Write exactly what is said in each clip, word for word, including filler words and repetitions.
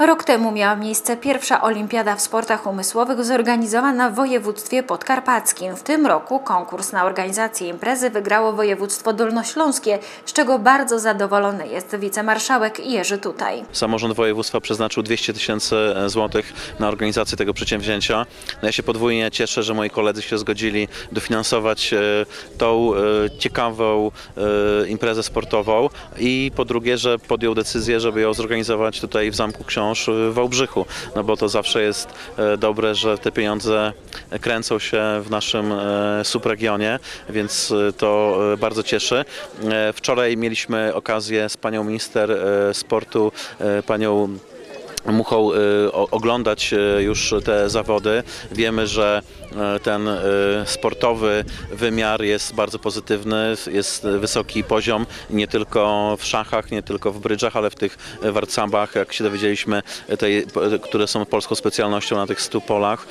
Rok temu miała miejsce pierwsza olimpiada w sportach umysłowych zorganizowana w województwie podkarpackim. W tym roku konkurs na organizację imprezy wygrało województwo dolnośląskie, z czego bardzo zadowolony jest wicemarszałek Jerzy Tutaj. Samorząd województwa przeznaczył dwieście tysięcy złotych na organizację tego przedsięwzięcia. No ja się podwójnie cieszę, że moi koledzy się zgodzili dofinansować tą ciekawą imprezę sportową i po drugie, że podjął decyzję, żeby ją zorganizować tutaj w Zamku Książ w Wałbrzychu, no bo to zawsze jest dobre, że te pieniądze kręcą się w naszym subregionie, więc to bardzo cieszy. Wczoraj mieliśmy okazję z panią minister sportu, panią Muchą oglądać już te zawody. Wiemy, że ten sportowy wymiar jest bardzo pozytywny, jest wysoki poziom nie tylko w szachach, nie tylko w brydżach, ale w tych warcabach, jak się dowiedzieliśmy, tej, które są polską specjalnością na tych stu polach.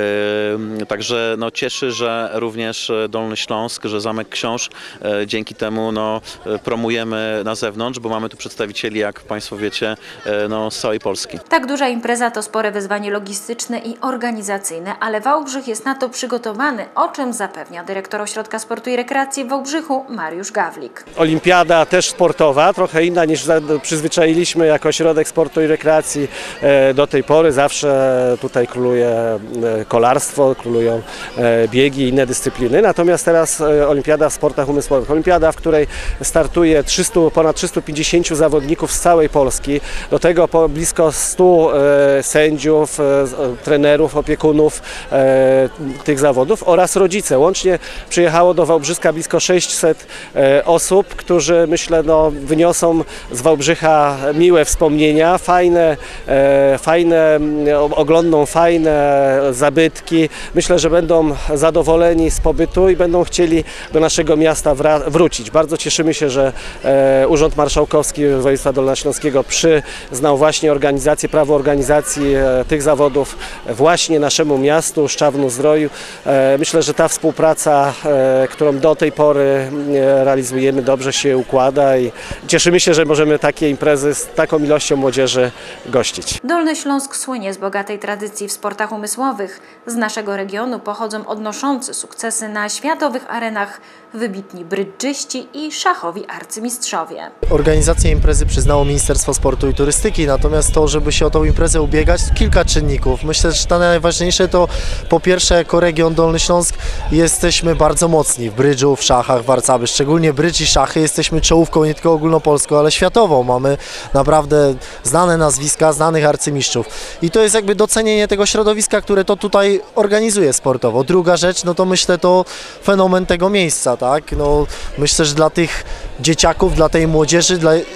Także no, cieszy, że również Dolny Śląsk, że Zamek Książ dzięki temu no, promujemy na zewnątrz, bo mamy tu przedstawicieli, jak Państwo wiecie, no, z całej Polski. Tak duża impreza to spore wyzwanie logistyczne i organizacyjne, ale Wałbrzych jest na to przygotowany, o czym zapewnia dyrektor Ośrodka Sportu i Rekreacji w Wałbrzychu Mariusz Gawlik. Olimpiada też sportowa, trochę inna niż przyzwyczailiśmy jako Ośrodek Sportu i Rekreacji do tej pory. Zawsze tutaj króluje kolarstwo, królują biegi i inne dyscypliny. Natomiast teraz olimpiada w sportach umysłowych. Olimpiada, w której startuje trzysta, ponad trzystu pięćdziesięciu zawodników z całej Polski. Do tego blisko stu sędziów, trenerów, opiekunów tych zawodów oraz rodzice. Łącznie przyjechało do Wałbrzyska blisko sześćset osób, którzy myślę no, wyniosą z Wałbrzycha miłe wspomnienia, fajne, fajne, oglądną fajne zabytki. Myślę, że będą zadowoleni z pobytu i będą chcieli do naszego miasta wrócić. Bardzo cieszymy się, że Urząd Marszałkowski Województwa Dolnośląskiego przyznał właśnie organizację, prawo organizacji tych zawodów właśnie naszemu miastu, Szczawnu-Zdroju. Myślę, że ta współpraca, którą do tej pory realizujemy, dobrze się układa i cieszymy się, że możemy takie imprezy z taką ilością młodzieży gościć. Dolny Śląsk słynie z bogatej tradycji w sportach umysłowych. Z naszego regionu pochodzą odnoszący sukcesy na światowych arenach wybitni brydżyści i szachowi arcymistrzowie. Organizację imprezy przyznało Ministerstwo Sportu i Turystyki, natomiast to, żeby się o tą imprezę ubiegać, to kilka czynników. Myślę, że to najważniejsze to po pierwsze jako region Dolny Śląsk jesteśmy bardzo mocni w brydżu, w szachach, w warcaby, szczególnie brydż i szachy jesteśmy czołówką nie tylko ogólnopolską, ale światową. Mamy naprawdę znane nazwiska, znanych arcymistrzów i to jest jakby docenienie tego środowiska, które to tutaj organizuje sportowo. Druga rzecz, no to myślę to fenomen tego miejsca, tak? No, myślę, że dla tych dzieciaków, dla tej młodzieży, dla yy,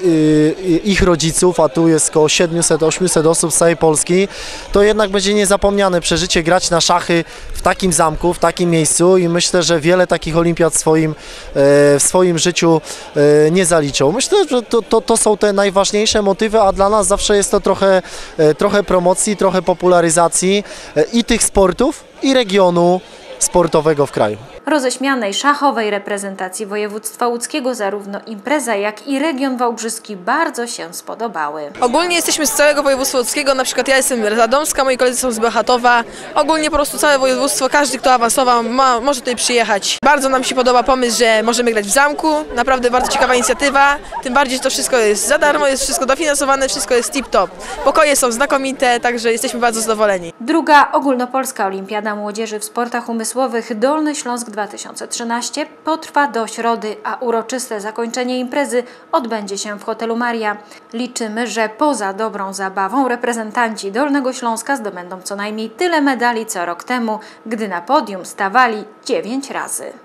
ich rodziców, a tu jest około siedmiuset osiemset osób z całej Polski, to jednak będzie niezapomniane przeżycie grać na szachy w takim zamku, w takim miejscu i myślę, że wiele takich olimpiad w swoim, yy, w swoim życiu yy, nie zaliczą. Myślę, że to, to, to są te najważniejsze motywy, a dla nas zawsze jest to trochę, yy, trochę promocji, trochę popularyzacji yy, i tych sportów, i regionu sportowego w kraju. Roześmianej szachowej reprezentacji województwa łódzkiego zarówno impreza, jak i region wałbrzyski bardzo się spodobały. Ogólnie jesteśmy z całego województwa łódzkiego, na przykład ja jestem z Radomska, moi koledzy są z Bełchatowa. Ogólnie po prostu całe województwo, każdy kto awansował ma, może tutaj przyjechać. Bardzo nam się podoba pomysł, że możemy grać w zamku, naprawdę bardzo ciekawa inicjatywa, tym bardziej, że to wszystko jest za darmo, jest wszystko dofinansowane, wszystko jest tip-top. Pokoje są znakomite, także jesteśmy bardzo zadowoleni. Druga ogólnopolska olimpiada młodzieży w sportach umysłowych Dolny Śląsk dwa tysiące trzynaście potrwa do środy, a uroczyste zakończenie imprezy odbędzie się w hotelu Maria. Liczymy, że poza dobrą zabawą reprezentanci Dolnego Śląska zdobędą co najmniej tyle medali co rok temu, gdy na podium stawali dziewięć razy.